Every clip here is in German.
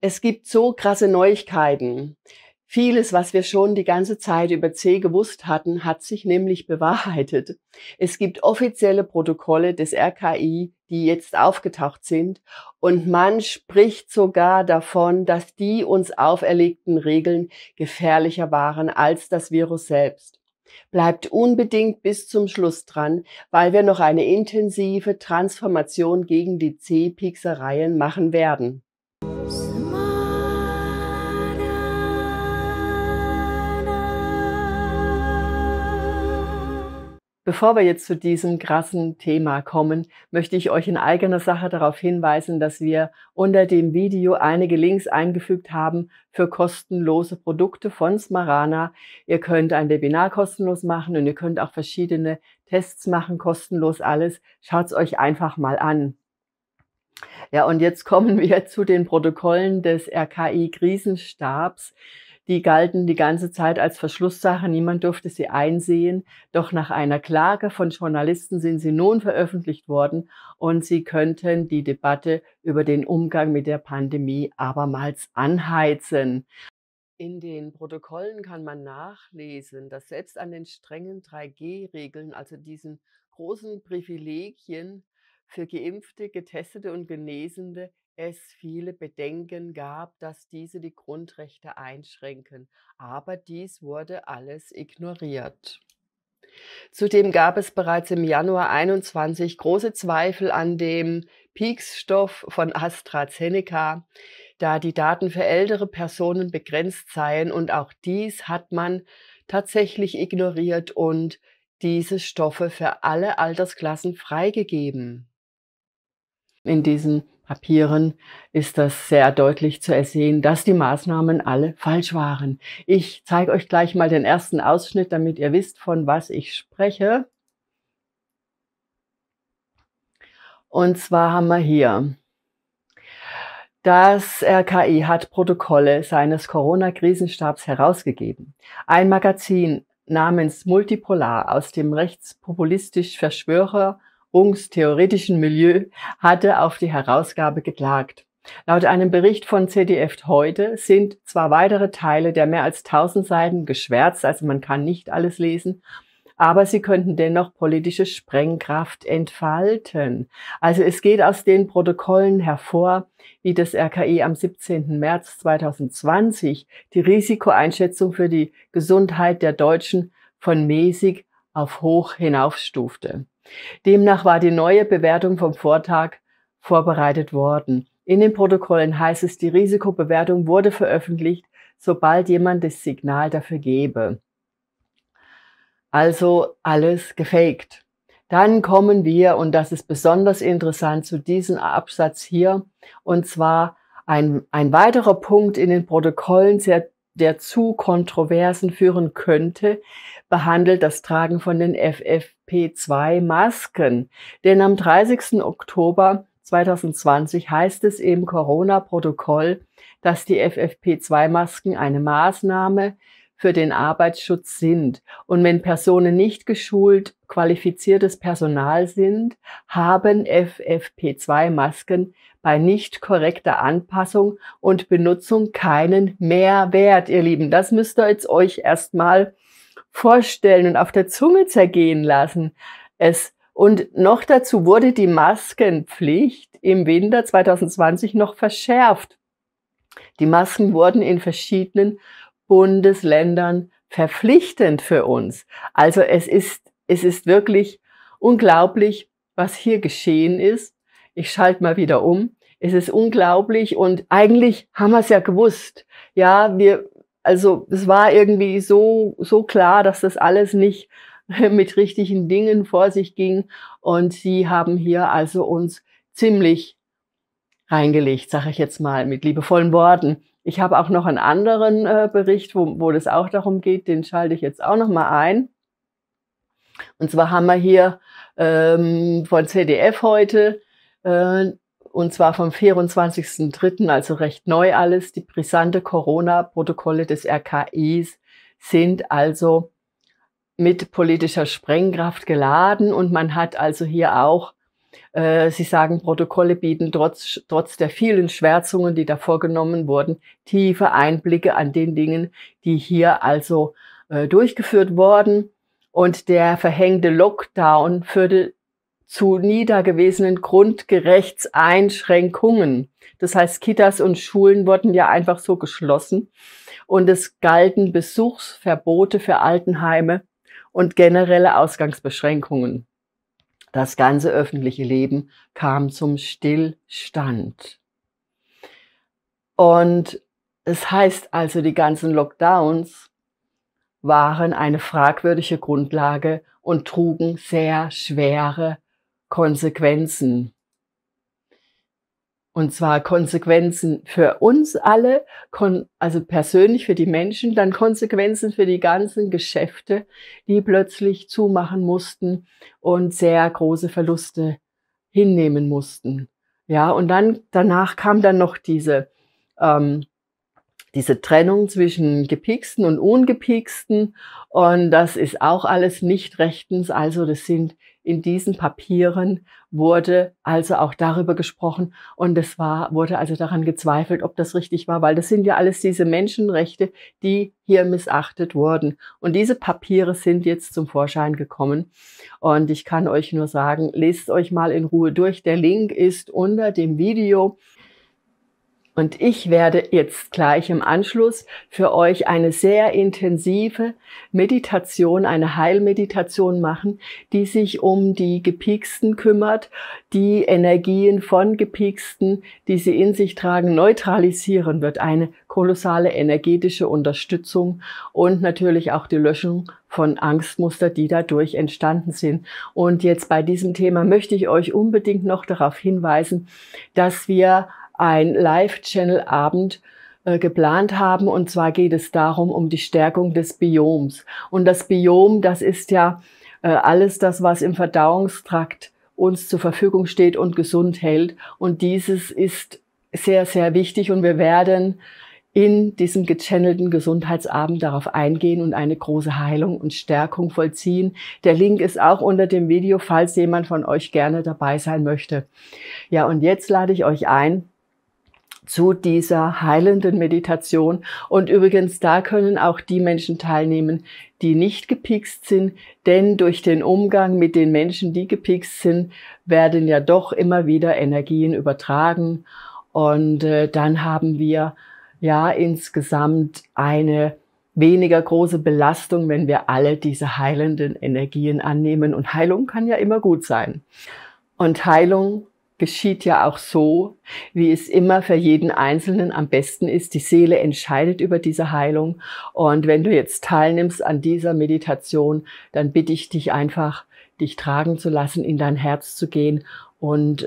Es gibt so krasse Neuigkeiten. Vieles, was wir schon die ganze Zeit über C gewusst hatten, hat sich nämlich bewahrheitet. Es gibt offizielle Protokolle des RKI, die jetzt aufgetaucht sind, und man spricht sogar davon, dass die uns auferlegten Regeln gefährlicher waren als das Virus selbst. Bleibt unbedingt bis zum Schluss dran, weil wir noch eine intensive Transformation gegen die C-Pieksereien machen werden. Bevor wir jetzt zu diesem krassen Thema kommen, möchte ich euch in eigener Sache darauf hinweisen, dass wir unter dem Video einige Links eingefügt haben für kostenlose Produkte von Smarana. Ihr könnt ein Webinar kostenlos machen und ihr könnt auch verschiedene Tests machen, kostenlos alles. Schaut es euch einfach mal an. Ja, und jetzt kommen wir zu den Protokollen des RKI-Krisenstabs. Die galten die ganze Zeit als Verschlusssache, niemand durfte sie einsehen. Doch nach einer Klage von Journalisten sind sie nun veröffentlicht worden und sie könnten die Debatte über den Umgang mit der Pandemie abermals anheizen. In den Protokollen kann man nachlesen, dass selbst an den strengen 3G-Regeln, also diesen großen Privilegien für Geimpfte, Getestete und Genesene, es viele Bedenken gab, dass diese die Grundrechte einschränken. Aber dies wurde alles ignoriert. Zudem gab es bereits im Januar 2021 große Zweifel an dem Pieks-Stoff von AstraZeneca, da die Daten für ältere Personen begrenzt seien, und auch dies hat man tatsächlich ignoriert und diese Stoffe für alle Altersklassen freigegeben. In diesen Papieren ist das sehr deutlich zu ersehen, dass die Maßnahmen alle falsch waren. Ich zeige euch gleich mal den ersten Ausschnitt, damit ihr wisst, von was ich spreche. Und zwar haben wir hier: Das RKI hat Protokolle seines Corona-Krisenstabs herausgegeben. Ein Magazin namens Multipolar aus dem rechtspopulistisch-verschwörungstheoretischen Milieu hatte auf die Herausgabe geklagt. Laut einem Bericht von ZDF heute sind zwar weitere Teile der mehr als 1000 Seiten geschwärzt, also man kann nicht alles lesen, aber sie könnten dennoch politische Sprengkraft entfalten. Also es geht aus den Protokollen hervor, wie das RKI am 17. März 2020 die Risikoeinschätzung für die Gesundheit der Deutschen von mäßig auf hoch hinaufstufte. Demnach war die neue Bewertung vom Vortag vorbereitet worden. In den Protokollen heißt es, die Risikobewertung wurde veröffentlicht, sobald jemand das Signal dafür gebe. Also alles gefaked. Dann kommen wir, und das ist besonders interessant, zu diesem Absatz hier, und zwar ein weiterer Punkt in den Protokollen, der zu Kontroversen führen könnte, behandelt das Tragen von den FFP2-Masken. Denn am 30. Oktober 2020 heißt es im Corona-Protokoll, dass die FFP2-Masken eine Maßnahme für den Arbeitsschutz sind. Und wenn Personen nicht geschult, qualifiziertes Personal sind, haben FFP2-Masken bei nicht korrekter Anpassung und Benutzung keinen Mehrwert, ihr Lieben. Das müsst ihr jetzt euch erstmal vorstellen und auf der Zunge zergehen lassen. Und noch dazu wurde die Maskenpflicht im Winter 2020 noch verschärft. Die Masken wurden in verschiedenen Bundesländern verpflichtend für uns. Also es ist wirklich unglaublich, was hier geschehen ist. Ich schalte mal wieder um. Es ist unglaublich, und eigentlich haben wir es ja gewusst. Ja, es war irgendwie so klar, dass das alles nicht mit richtigen Dingen vor sich ging, und sie haben hier also uns ziemlich reingelegt, sage ich jetzt mal mit liebevollen Worten. Ich habe auch noch einen anderen Bericht, wo das auch darum geht, den schalte ich jetzt auch noch mal ein. Und zwar haben wir hier von ZDF heute, und zwar vom 24.03., also recht neu alles, die brisante Corona-Protokolle des RKIs sind also mit politischer Sprengkraft geladen, und man hat also hier auch Sie sagen, Protokolle bieten trotz der vielen Schwärzungen, die da vorgenommen wurden, tiefe Einblicke an den Dingen, die hier also durchgeführt wurden. Und der verhängte Lockdown führte zu nie dagewesenen Grundgerechtseinschränkungen. Das heißt, Kitas und Schulen wurden ja einfach so geschlossen und es galten Besuchsverbote für Altenheime und generelle Ausgangsbeschränkungen. Das ganze öffentliche Leben kam zum Stillstand. Und es heißt also, die ganzen Lockdowns waren eine fragwürdige Grundlage und trugen sehr schwere Konsequenzen. Und zwar Konsequenzen für uns alle, also persönlich für die Menschen, dann Konsequenzen für die ganzen Geschäfte, die plötzlich zumachen mussten und sehr große Verluste hinnehmen mussten. Ja, und dann danach kam dann noch diese Trennung zwischen Gepiksten und Ungepiksten, und das ist auch alles nicht rechtens. Also das sind in diesen Papieren wurde also auch darüber gesprochen, und es wurde also daran gezweifelt, ob das richtig war, weil das sind ja alles diese Menschenrechte, die hier missachtet wurden. Und diese Papiere sind jetzt zum Vorschein gekommen, und ich kann euch nur sagen, lest euch mal in Ruhe durch. Der Link ist unter dem Video. Und ich werde jetzt gleich im Anschluss für euch eine sehr intensive Meditation, eine Heilmeditation machen, die sich um die Gepiksten kümmert, die Energien von Gepiksten, die sie in sich tragen, neutralisieren wird. Eine kolossale energetische Unterstützung und natürlich auch die Löschung von Angstmuster, die dadurch entstanden sind. Und jetzt bei diesem Thema möchte ich euch unbedingt noch darauf hinweisen, dass wir ein Live-Channel-Abend geplant haben. Und zwar geht es darum, um die Stärkung des Bioms. Und das Biom, das ist ja alles das, was im Verdauungstrakt uns zur Verfügung steht und gesund hält. Und dieses ist sehr, sehr wichtig. Und wir werden in diesem gechannelten Gesundheitsabend darauf eingehen und eine große Heilung und Stärkung vollziehen. Der Link ist auch unter dem Video, falls jemand von euch gerne dabei sein möchte. Ja, und jetzt lade ich euch ein zu dieser heilenden Meditation. Und übrigens, da können auch die Menschen teilnehmen, die nicht gepikst sind, denn durch den Umgang mit den Menschen, die gepikst sind, werden ja doch immer wieder Energien übertragen. Und dann haben wir ja insgesamt eine weniger große Belastung, wenn wir alle diese heilenden Energien annehmen. Und Heilung kann ja immer gut sein. Und Heilung geschieht ja auch so, wie es immer für jeden Einzelnen am besten ist. Die Seele entscheidet über diese Heilung. Und wenn du jetzt teilnimmst an dieser Meditation, dann bitte ich dich einfach, dich tragen zu lassen, in dein Herz zu gehen und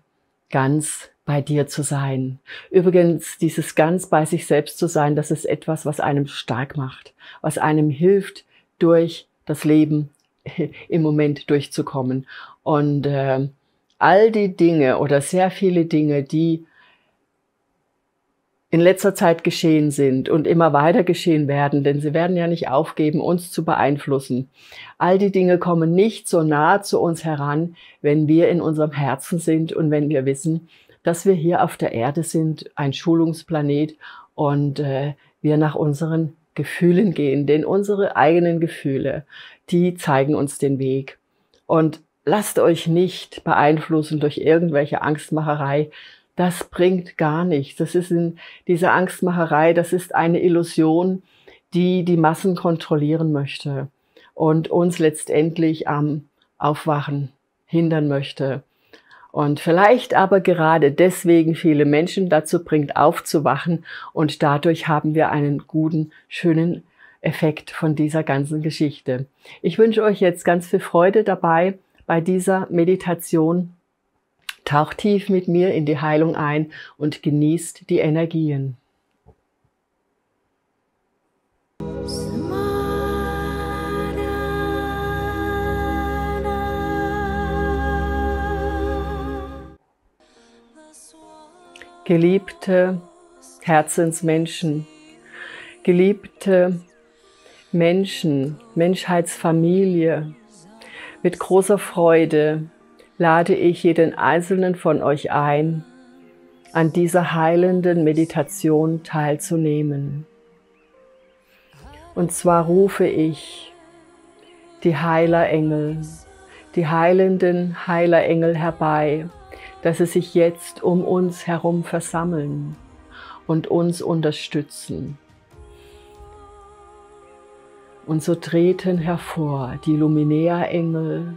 ganz bei dir zu sein. Übrigens, dieses ganz bei sich selbst zu sein, das ist etwas, was einem stark macht, was einem hilft, durch das Leben im Moment durchzukommen. Und all die Dinge oder sehr viele Dinge, die in letzter Zeit geschehen sind und immer weiter geschehen werden, denn sie werden ja nicht aufgeben, uns zu beeinflussen. All die Dinge kommen nicht so nah zu uns heran, wenn wir in unserem Herzen sind und wenn wir wissen, dass wir hier auf der Erde sind, ein Schulungsplanet, und wir nach unseren Gefühlen gehen. Denn unsere eigenen Gefühle, die zeigen uns den Weg. Und lasst euch nicht beeinflussen durch irgendwelche Angstmacherei. Das bringt gar nichts. Diese Angstmacherei, das ist eine Illusion, die die Massen kontrollieren möchte und uns letztendlich am Aufwachen hindern möchte. Und vielleicht aber gerade deswegen viele Menschen dazu bringt, aufzuwachen. Und dadurch haben wir einen guten, schönen Effekt von dieser ganzen Geschichte. Ich wünsche euch jetzt ganz viel Freude dabei bei dieser Meditation. Taucht tief mit mir in die Heilung ein und genießt die Energien. Geliebte Herzensmenschen, geliebte Menschen, Menschheitsfamilie, mit großer Freude lade ich jeden einzelnen von euch ein, an dieser heilenden Meditation teilzunehmen. Und zwar rufe ich die Heilerengel, die heilenden Heilerengel herbei, dass sie sich jetzt um uns herum versammeln und uns unterstützen. Und so treten hervor die Luminärengel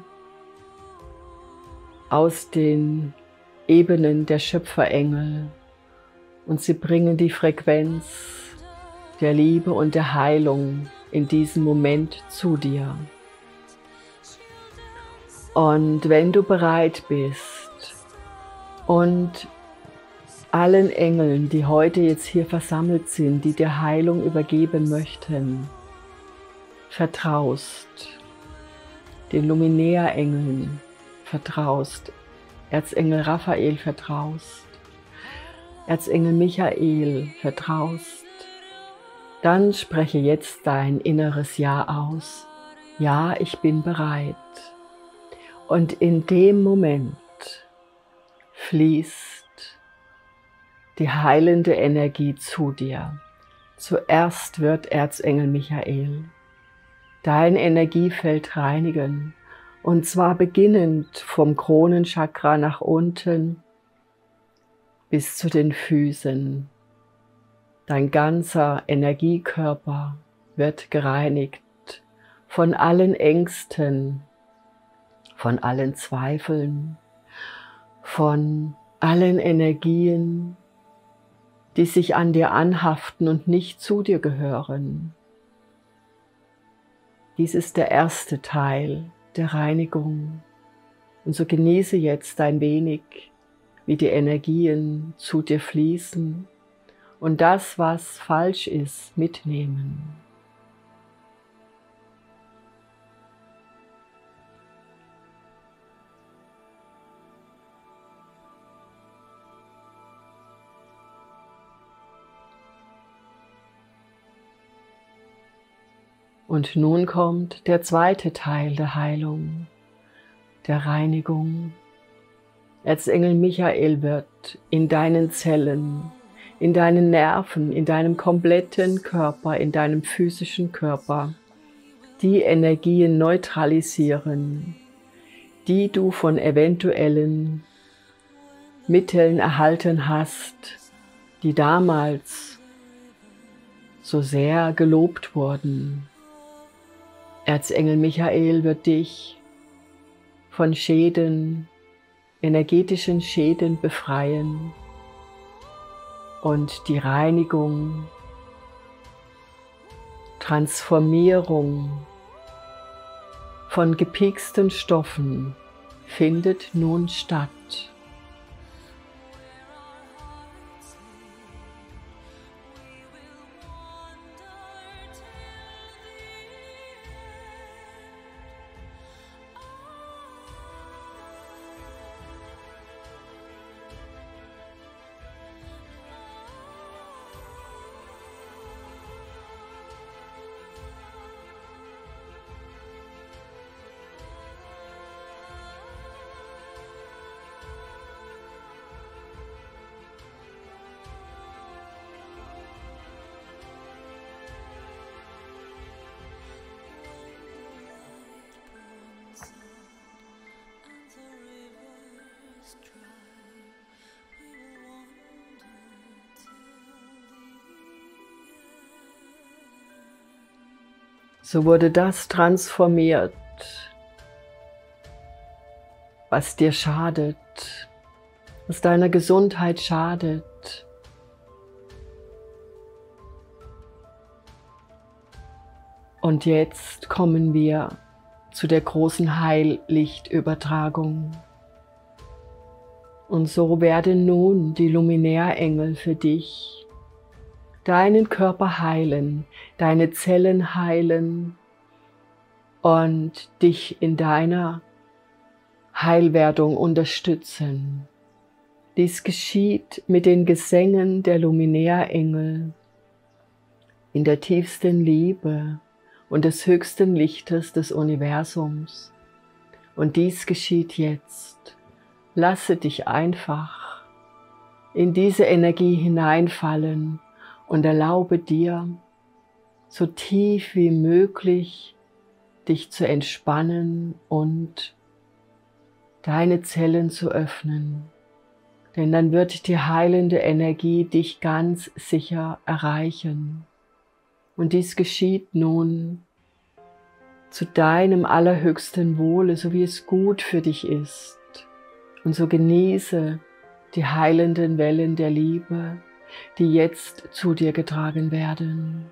aus den Ebenen der Schöpferengel und sie bringen die Frequenz der Liebe und der Heilung in diesem Moment zu dir. Und wenn du bereit bist und allen Engeln, die heute jetzt hier versammelt sind, die dir Heilung übergeben möchten, vertraust, den Luminärengeln vertraust, Erzengel Raphael vertraust, Erzengel Michael vertraust, dann spreche jetzt dein inneres Ja aus. Ja, ich bin bereit. Und in dem Moment fließt die heilende Energie zu dir. Zuerst wird Erzengel Michael dein Energiefeld reinigen, und zwar beginnend vom Kronenchakra nach unten bis zu den Füßen. Dein ganzer Energiekörper wird gereinigt von allen Ängsten, von allen Zweifeln, von allen Energien, die sich an dir anhaften und nicht zu dir gehören. Dies ist der erste Teil der Reinigung. Und so genieße jetzt ein wenig, wie die Energien zu dir fließen und das, was falsch ist, mitnehmen. Und nun kommt der zweite Teil der Heilung, der Reinigung. Erzengel Michael wird in deinen Zellen, in deinen Nerven, in deinem kompletten Körper, in deinem physischen Körper die Energien neutralisieren, die du von eventuellen Mitteln erhalten hast, die damals so sehr gelobt wurden. Erzengel Michael wird dich von Schäden, energetischen Schäden befreien und die Reinigung, Transformierung von gepieksten Stoffen findet nun statt. So wurde das transformiert, was dir schadet, was deiner Gesundheit schadet. Und jetzt kommen wir zu der großen Heillichtübertragung. Und so werden nun die Luminärengel für dich deinen Körper heilen, deine Zellen heilen und dich in deiner Heilwerdung unterstützen. Dies geschieht mit den Gesängen der Luminärengel in der tiefsten Liebe und des höchsten Lichtes des Universums. Und dies geschieht jetzt. Lasse dich einfach in diese Energie hineinfallen und erlaube dir, so tief wie möglich dich zu entspannen und deine Zellen zu öffnen. Denn dann wird die heilende Energie dich ganz sicher erreichen. Und dies geschieht nun zu deinem allerhöchsten Wohle, so wie es gut für dich ist. Und so genieße die heilenden Wellen der Liebe, die jetzt zu dir getragen werden.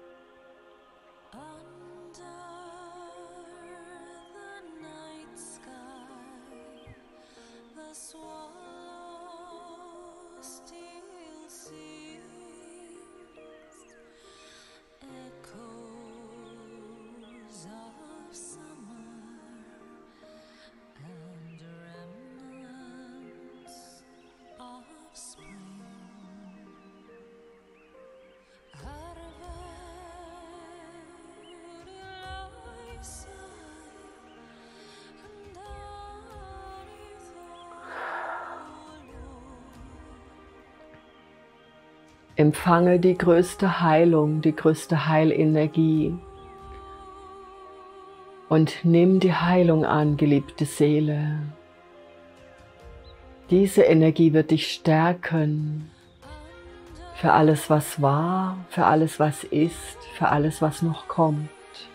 Empfange die größte Heilung, die größte Heilenergie und nimm die Heilung an, geliebte Seele. Diese Energie wird dich stärken für alles, was war, für alles, was ist, für alles, was noch kommt.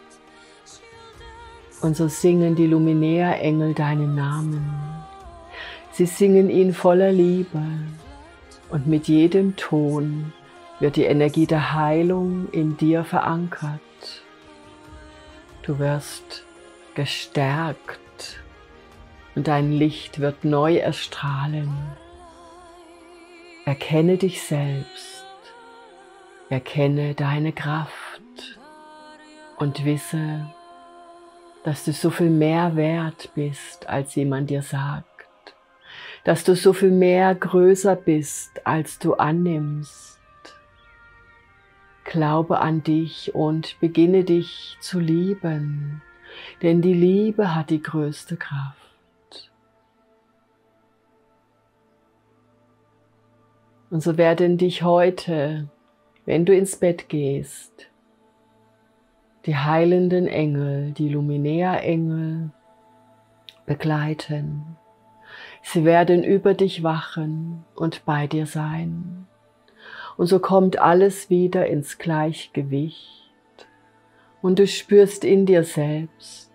Und so singen die Luminärengel deinen Namen. Sie singen ihn voller Liebe. Und mit jedem Ton wird die Energie der Heilung in dir verankert. Du wirst gestärkt und dein Licht wird neu erstrahlen. Erkenne dich selbst, erkenne deine Kraft und wisse, dass du so viel mehr wert bist, als jemand dir sagt. Dass du so viel mehr größer bist, als du annimmst. Glaube an dich und beginne dich zu lieben, denn die Liebe hat die größte Kraft. Und so werden dich heute, wenn du ins Bett gehst, die heilenden Engel, die Luminärengel begleiten. Sie werden über dich wachen und bei dir sein. Und so kommt alles wieder ins Gleichgewicht. Und du spürst in dir selbst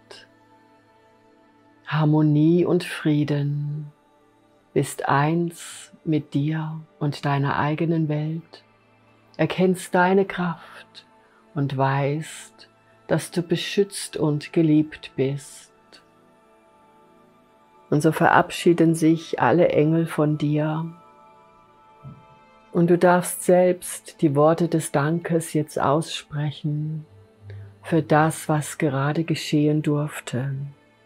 Harmonie und Frieden. Bist eins mit dir und deiner eigenen Welt. Erkennst deine Kraft und weißt, dass du beschützt und geliebt bist. Und so verabschieden sich alle Engel von dir. Und du darfst selbst die Worte des Dankes jetzt aussprechen für das, was gerade geschehen durfte.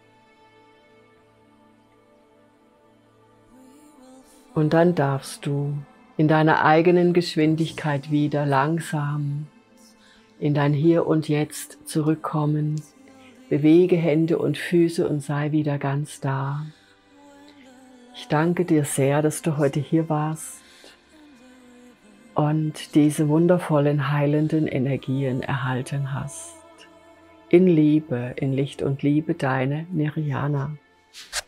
Und dann darfst du in deiner eigenen Geschwindigkeit wieder langsam in dein Hier und Jetzt zurückkommen. Bewege Hände und Füße und sei wieder ganz da. Ich danke dir sehr, dass du heute hier warst und diese wundervollen heilenden Energien erhalten hast. In Liebe, in Licht und Liebe, deine Mirjana.